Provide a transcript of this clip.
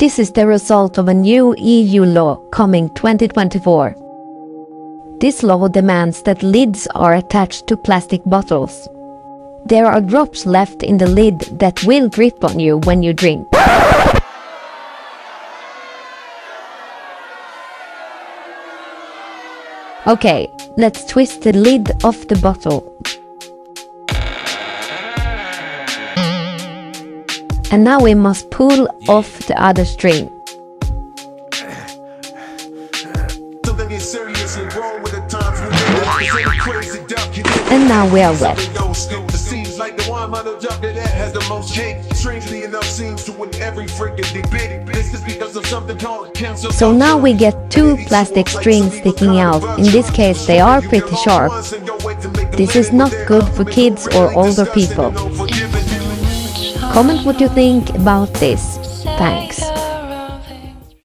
This is the result of a new EU law coming 2024. This law demands that lids are attached to plastic bottles. There are drops left in the lid that will drip on you when you drink. Okay, let's twist the lid off the bottle. And now we must pull off the other string. And now we are wet. So now we get two plastic strings sticking out. In this case they are pretty sharp. This is not good for kids or older people. Comment what you think about this. Thanks.